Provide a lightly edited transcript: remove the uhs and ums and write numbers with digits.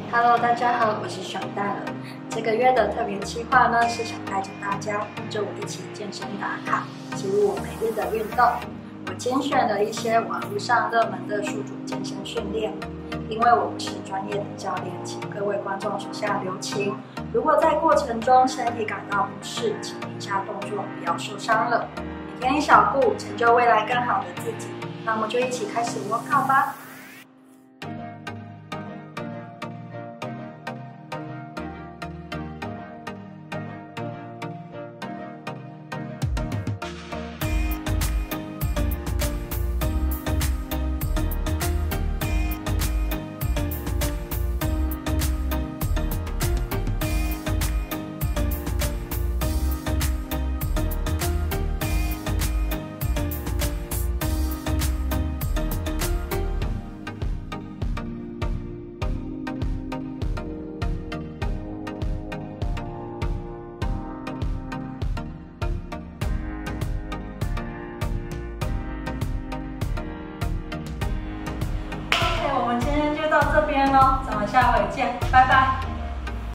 Hello， 大家好，我是小戴了。这个月的特别企划呢，是想带着大家跟着我一起健身打卡，记录我每日的运动。我精选了一些网络上热门的宿主健身训练，因为我不是专业的教练，请各位观众手下留情。如果在过程中身体感到不适，请停下动作，不要受伤了。每天一小步，成就未来更好的自己。那么就一起开始workout吧。我们今天就到这边咯，咱们下回见，拜拜。